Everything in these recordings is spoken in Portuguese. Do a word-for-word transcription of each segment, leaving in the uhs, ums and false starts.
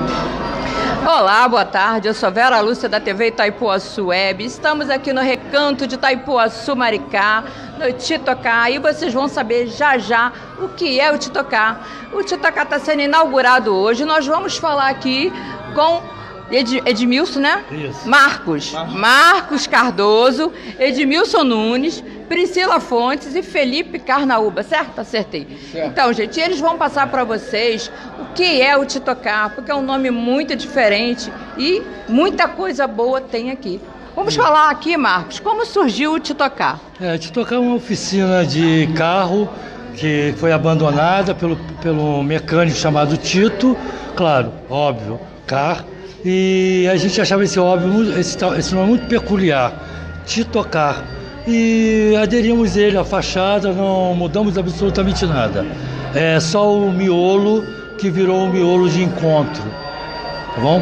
Olá, boa tarde, eu sou Vera Lúcia da T V Itaipuaçu Web. Estamos aqui no Recanto de Itaipuaçu, Maricá, no Titocá, e vocês vão saber já já o que é o Titocá. O Titocá está sendo inaugurado hoje. Nós vamos falar aqui com Ed, Edmilson, né? Isso. Marcos, Marcos, Marcos Cardoso, Edmilson Nunes, Priscila Fontes e Felipe Carnaúba, certo? Acertei. Certo. Então, gente, eles vão passar para vocês o que é o Titocá, porque é um nome muito diferente e muita coisa boa tem aqui. Vamos Sim. falar aqui, Marcos, como surgiu o Titocá? É, Titocá é uma oficina de carro que foi abandonada pelo, pelo mecânico chamado Tito, claro, óbvio, car. E a gente achava esse óbvio, esse, esse nome muito peculiar, Titocá. E aderimos ele à fachada, não mudamos absolutamente nada. É só o miolo que virou um miolo de encontro. Tá bom?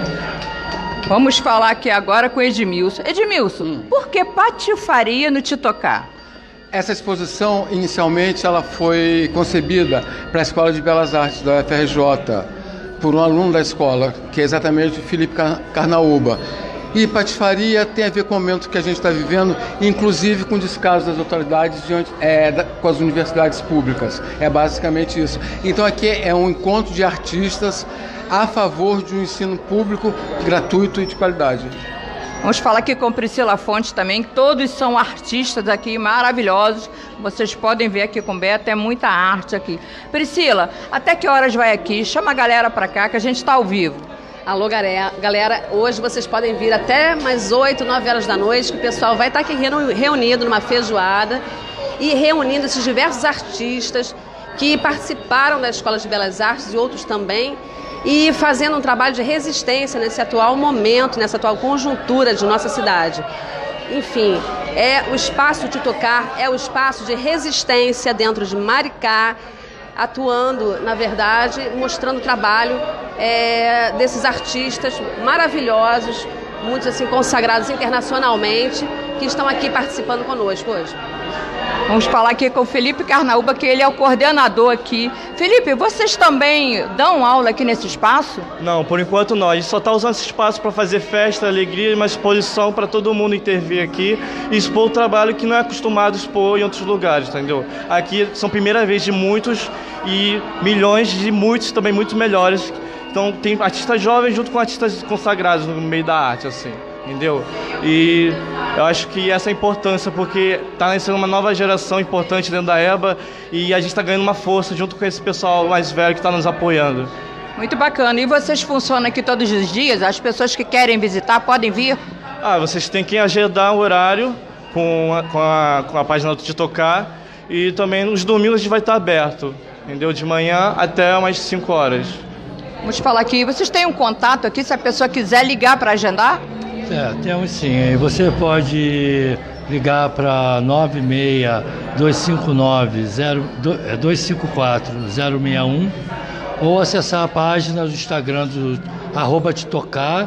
Vamos falar aqui agora com Edmilson. Edmilson, hum. por que patifaria no Titocá? Essa exposição, inicialmente, ela foi concebida para a Escola de Belas Artes da U F R J, por um aluno da escola, que é exatamente o Felipe Carnaúba. E patifaria tem a ver com o momento que a gente está vivendo, inclusive com o descaso das autoridades diante, é, da, com as universidades públicas. É basicamente isso. Então aqui é um encontro de artistas a favor de um ensino público gratuito e de qualidade. Vamos falar aqui com Priscila Fontes também, todos são artistas aqui maravilhosos. Vocês podem ver aqui com Beto, é muita arte aqui. Priscila, até que horas vai aqui? Chama a galera para cá que a gente está ao vivo. Alô, galera, hoje vocês podem vir até mais oito, nove horas da noite, que o pessoal vai estar aqui reunido numa feijoada e reunindo esses diversos artistas que participaram da Escola de Belas Artes e outros também, e fazendo um trabalho de resistência nesse atual momento, nessa atual conjuntura de nossa cidade. Enfim, é o espaço Titocá, é o espaço de resistência dentro de Maricá, atuando, na verdade, mostrando o trabalho é, desses artistas maravilhosos, muitos assim consagrados internacionalmente, que estão aqui participando conosco hoje. Vamos falar aqui com o Felipe Carnaúba, que ele é o coordenador aqui. Felipe, vocês também dão aula aqui nesse espaço? Não, por enquanto não. A gente só está usando esse espaço para fazer festa, alegria, uma exposição para todo mundo intervir aqui e expor o trabalho que não é acostumado a expor em outros lugares, entendeu? Aqui são primeira vez de muitos e milhões de muitos também muito melhores. Então tem artistas jovens junto com artistas consagrados no meio da arte, assim. Entendeu? E eu acho que essa é a importância, porque está nascendo uma nova geração importante dentro da EBA e a gente está ganhando uma força junto com esse pessoal mais velho que está nos apoiando. Muito bacana. E vocês funcionam aqui todos os dias? As pessoas que querem visitar podem vir? Ah, vocês têm que agendar o horário com a, com a, com a página do Titocá, e também nos domingos a gente vai estar aberto, entendeu? De manhã até umas cinco horas. Vamos falar aqui. Vocês têm um contato aqui, se a pessoa quiser ligar para agendar? É, temos sim. Você pode ligar para nove seis dois cinco nove dois cinco quatro zero seis um ou acessar a página do Instagram do arroba Titocá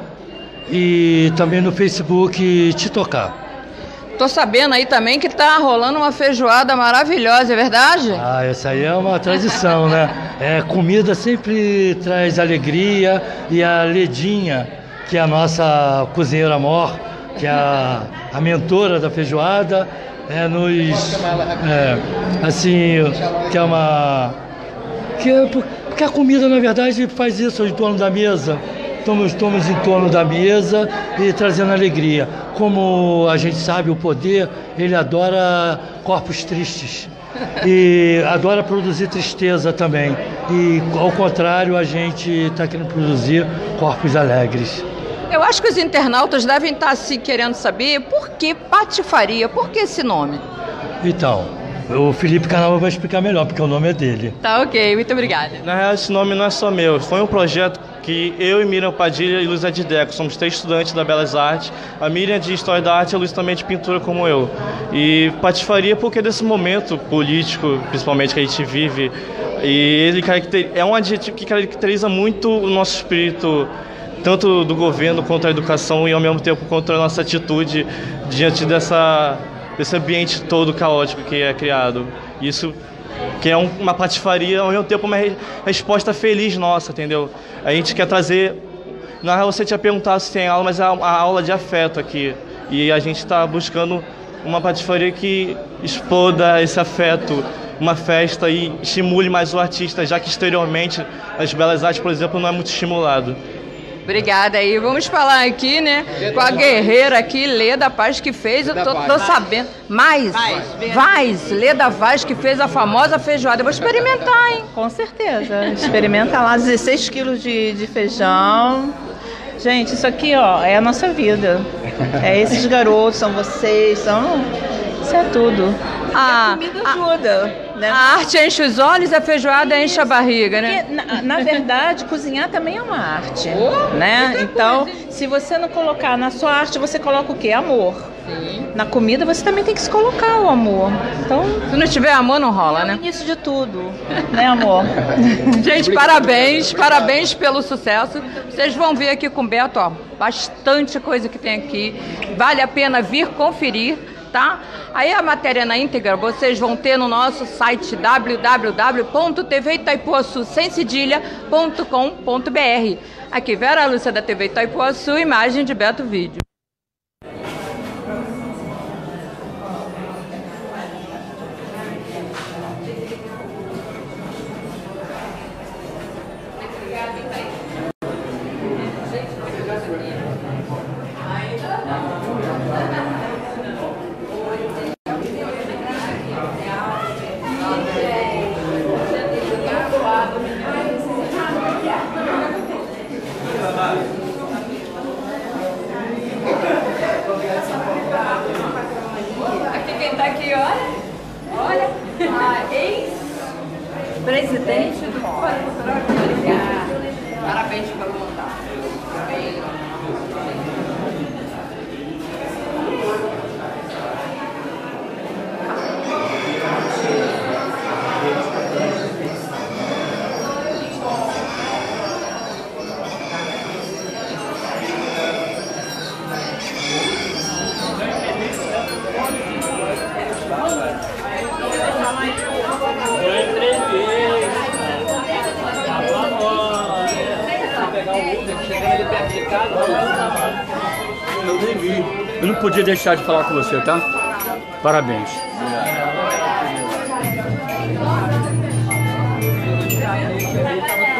e também no Facebook Titocá. Tô sabendo aí também que tá rolando uma feijoada maravilhosa, é verdade? Ah, essa aí é uma tradição, né? É, comida sempre traz alegria, e a Ledinha, que é a nossa cozinheira mor, que é a, a mentora da feijoada, é, nos, é, assim, que é uma, que, é, porque a comida, na verdade, faz isso em torno da mesa, estamos, estamos em torno da mesa e trazendo alegria. Como a gente sabe, o poder, ele adora corpos tristes e adora produzir tristeza também, e ao contrário, a gente está querendo produzir corpos alegres. Eu acho que os internautas devem estar se querendo saber por que patifaria, por que esse nome? Então, o Felipe Carnaúba vai explicar melhor, porque o nome é dele. Tá, ok, muito obrigada. Na real, esse nome não é só meu, foi um projeto que eu e Miriam Padilha e Luiz Adideco, somos três estudantes da Belas Artes, a Miriam de História da Arte e a Luiz também de Pintura como eu. E patifaria porque desse momento político, principalmente, que a gente vive, e ele é um adjetivo que caracteriza muito o nosso espírito, tanto do governo contra a educação e ao mesmo tempo contra a nossa atitude diante dessa, desse ambiente todo caótico que é criado. Isso que é um, uma patifaria, ao mesmo tempo uma re, resposta feliz nossa, entendeu? A gente quer trazer Na real, você tinha perguntado se tem aula, mas é a, a aula de afeto aqui. E a gente está buscando uma patifaria que exploda esse afeto, uma festa e estimule mais o artista, já que exteriormente as belas artes, por exemplo, não é muito estimulado. Obrigada aí. Vamos falar aqui, né, com a guerreira aqui, Leda Vaz, que fez, eu tô, tô sabendo. Mais, Vaz, Leda Vaz, que fez a famosa feijoada. Eu vou experimentar, hein? Com certeza. Experimenta lá, dezesseis quilos de, de feijão. Gente, isso aqui, ó, é a nossa vida. É esses garotos, são vocês, são... Isso é tudo. A, a comida ajuda, a, né? A arte enche os olhos, a feijoada enche a barriga, né? Porque, na, na verdade, cozinhar também é uma arte, oh, né? Então, coisa. Se você não colocar na sua arte, você coloca o quê? Amor. Sim. Na comida você também tem que se colocar o amor. Então, se não tiver amor, não rola, é né? É o início de tudo, né, amor? Gente, parabéns, parabéns pelo sucesso. Vocês vão ver aqui com o Beto, ó, bastante coisa que tem aqui. Vale a pena vir conferir, tá? Aí a matéria na íntegra vocês vão ter no nosso site w w w ponto t v itaipuaçu sem cedilha ponto com ponto b r. Aqui Vera Lúcia da T V Itaipuaçu, imagem de Beto Vídeo. Presidente do Fórum Cultural de Maringá. Parabéns pelo mandato. Eu nem vi. Eu não podia deixar de falar com você, tá? Parabéns. Obrigado.